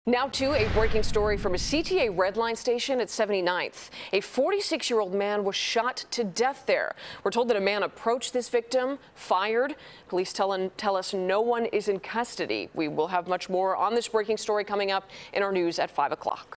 Now to a breaking story from a CTA Red Line station at 79th. A 46-year-old man was shot to death there. We're told that a man approached this victim, fired. Police tell us no one is in custody. We will have much more on this breaking story coming up in our news at 5 o'clock.